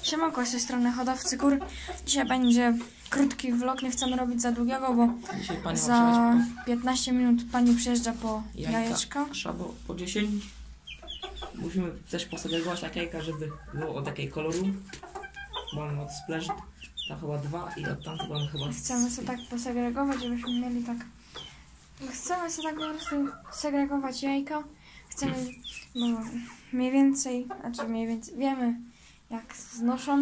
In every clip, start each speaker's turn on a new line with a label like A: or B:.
A: Siemanko, z tej strony hodowcy kur. Dzisiaj będzie krótki vlog, nie chcemy robić za długiego, bo za 15 minut pani przyjeżdża po jajeczka.
B: Trzeba po 10. Musimy też posegregować takie jajka, żeby było od jakiej koloru. Mamy od splash, tam chyba 2 i od tamtego mamy chyba...
A: Chcemy sobie tak posegregować, żebyśmy mieli tak... Chcemy sobie tak po prostu segregować jajka. Chcemy, bo mniej więcej wiemy, jak znoszą,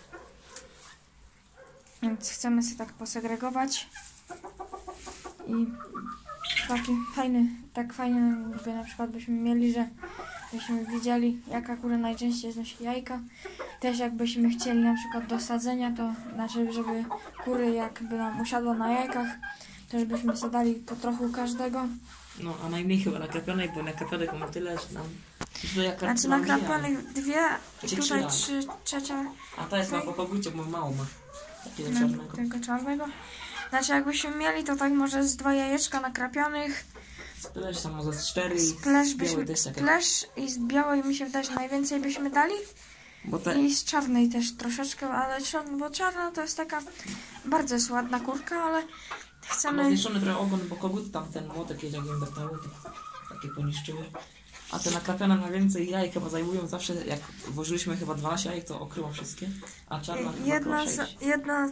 A: więc chcemy sobie tak posegregować i taki fajny, jakby na przykład byśmy mieli, że byśmy widzieli, jaka kura najczęściej znosi jajka. Też jakbyśmy chcieli na przykład do sadzenia, to znaczy, żeby kury jakby nam usiadło na jajkach, to żebyśmy sobie dali po trochu każdego.
B: No, a najmniej chyba nakrapionej, bo nakrapionych mamy tyle, że nam...
A: Znaczy nakrapionych 2 i tutaj 3 trzecia.
B: A to jest na pokogucie, bo mało ma. Takiego czarnego.
A: Tego czarnego. Znaczy jakbyśmy mieli, to tak może z 2 jajeczka nakrapionych.
B: Splash tam może z 4
A: Splash i z białej mi się wydaje, że najwięcej byśmy dali. I z czarnej też troszeczkę, ale bo czarna to jest taka bardzo jest ładna kurka, ale chcemy...
B: Ma zniszczony trochę ogon, bo kogut tam ten młotek jedzie, jak ją deptały, to takie poniszczyły. A te nakrapione na więcej jajek chyba zajmują zawsze, jak włożyliśmy chyba 12 jajek, to okryło wszystkie, a czarna
A: jedna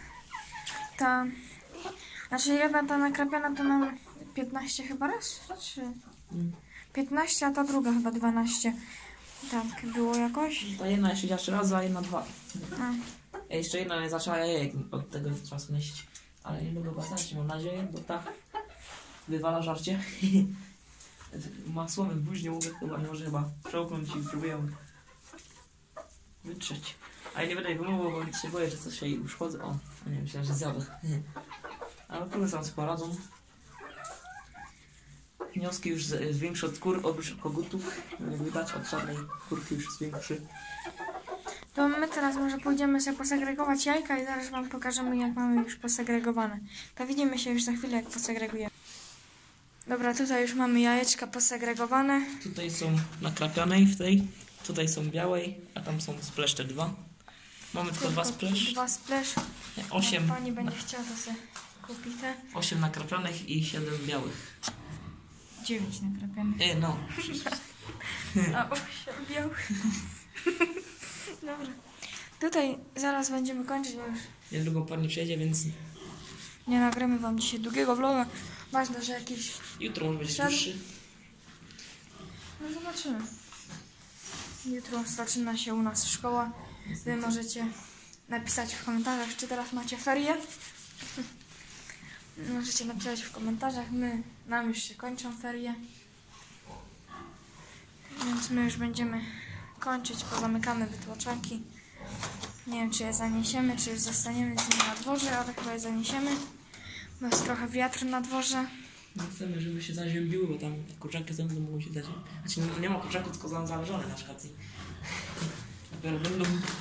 A: ta nakrapiona to nam 15 chyba raz, czy 15, a ta druga chyba 12. Tak, było jakoś.
B: Ta jedna jeszcze działa 3 razy, a jedna 2. A jeszcze jedna nie zaczęła jajek, od tego trzeba znieść. Ale nie mogę pasać, mam nadzieję, bo ta wywala żarcie. Masłowy w buźnie mogę chyba, nie może chyba przełknąć i próbuję wytrzeć. Ale nie będę jej wymówił, bo się boję, że coś jej uszkodzę. O, nie myślę, że zjadę. Ale kury sam sobie poradzą. Wnioski już jest większy od kur, od kogutów. Jak widać, od czarnej kurki już jest większy.
A: To my teraz może pójdziemy sobie posegregować jajka i zaraz wam pokażemy, jak mamy już posegregowane. To widzimy się już za chwilę, jak posegregujemy. Dobra, tutaj już mamy jajeczka posegregowane.
B: Tutaj są nakrapianej w tej, tutaj są białej, a tam są splash te 2. Mamy tylko 2 splash.
A: 2 splash.
B: 8.
A: Pani będzie chciała, to sobie kupi te.
B: 8 nakrapianych i 7 białych.
A: 9 nakrapianych.
B: No.
A: A 8 białych. Dobra. Tutaj zaraz będziemy kończyć, bo już
B: Niedługo pani przyjedzie, więc...
A: nie nagramy wam dzisiaj długiego vloga. Ważne, że jakiś...
B: Jutro może być dłuższy.
A: No zobaczymy. Jutro zaczyna się u nas szkoła. Wy możecie napisać w komentarzach, czy teraz macie ferie. Możecie napisać w komentarzach. Nam już się kończą ferie. Więc my już będziemy kończyć. Pozamykamy wytłaczaki. Nie wiem, czy je zaniesiemy, czy już zostaniemy z nimi na dworze, ale chyba je zaniesiemy. Bo jest trochę wiatr na dworze.
B: No chcemy, żeby się zaziębiły, bo tam kurczaki są, to mogą się zaziębić. Znaczy nie ma kurczaków, tylko są zależone na przykład. Dopiero będą...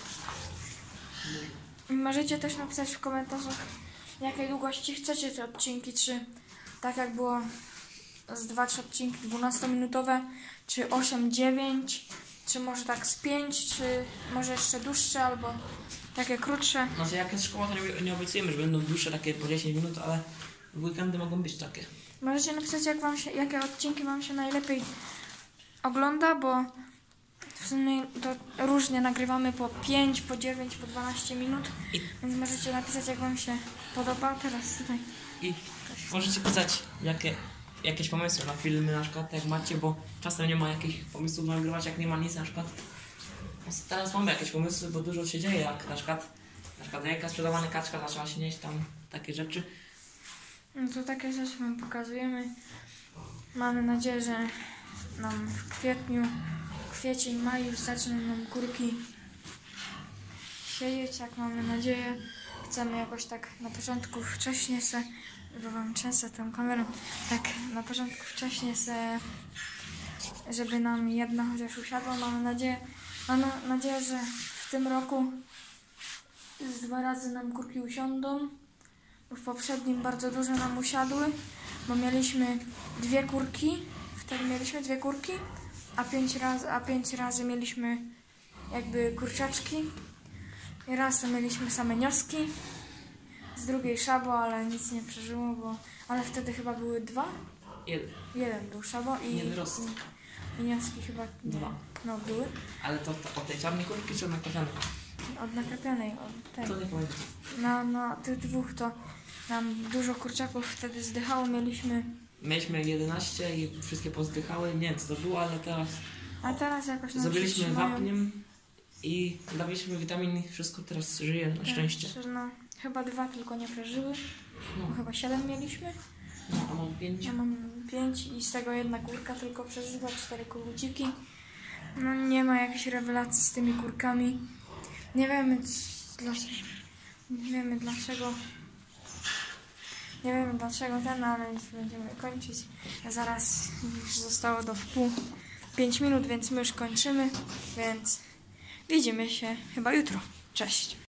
A: Możecie też napisać w komentarzach, jakiej długości chcecie te odcinki, czy tak jak było z 2-3 odcinki 12-minutowe, czy 8-9, czy może tak z 5, czy może jeszcze dłuższe, albo takie krótsze.
B: Znaczy jak jest szkoła, to nie obiecujemy, że będą dłuższe, takie po 10 minut, ale w weekendy mogą być takie.
A: Możecie napisać, jakie odcinki wam się najlepiej ogląda, bo w sumie to różnie nagrywamy po 5, po 9, po 12 minut, więc możecie napisać, jak wam się podoba. Teraz tutaj.
B: I możecie pisać, jakieś pomysły na filmy na przykład, jak macie, bo czasem nie ma jakichś pomysłów na nagrywać, jak nie ma nic na przykład. Teraz mamy jakieś pomysły, bo dużo się dzieje, jak na przykład jajka sprzedawane, kaczka zaczęła się nieść, tam takie rzeczy.
A: No to takie rzeczy wam pokazujemy. Mamy nadzieję, że nam w kwiecień, maj już zaczną nam kurki siedzieć, jak mamy nadzieję. Chcemy jakoś tak na początku wcześnie bo wam często tą kamerą, tak na początku wcześnie żeby nam jedna chociaż usiadła. Mamy nadzieję, że w tym roku z 2 razy nam kurki usiądą. W poprzednim bardzo dużo nam usiadły, bo mieliśmy 2 kurki. Wtedy mieliśmy 2 kurki, a 5 razy mieliśmy jakby kurczaczki. I raz to mieliśmy same nioski. Z drugiej szabo, ale nic nie przeżyło, bo... Ale wtedy chyba były 2? Jeden był szabo i...
B: Nie wyrost.
A: I nioski chyba... Nie.
B: 2.
A: No, były.
B: Ale to od tej czarnej kurki czy od nakrapianej?
A: Od nakrapianej, od tej.
B: To nie pamiętam.
A: Na tych dwóch to nam dużo kurczaków wtedy zdychało.
B: Mieliśmy 11 i wszystkie pozdychały. Nie wiem co to było, ale teraz
A: A teraz jakoś nam
B: zrobiliśmy
A: się trzymają.
B: wapniem i dawaliśmy witamin i wszystko teraz żyje na szczęście.
A: No, chyba 2 tylko nie przeżyły.
B: No,
A: Bo chyba 7 mieliśmy.
B: no a mam 5.
A: Ja mam 5 i z tego jedna kurka tylko przeżyła, 4 koguciki. No nie ma jakiejś rewelacji z tymi kurkami. Nie wiemy dlaczego. Nie wiemy dlaczego ale już będziemy kończyć. A zaraz już zostało do wpół 5 minut, więc my już kończymy. Więc widzimy się chyba jutro. Cześć!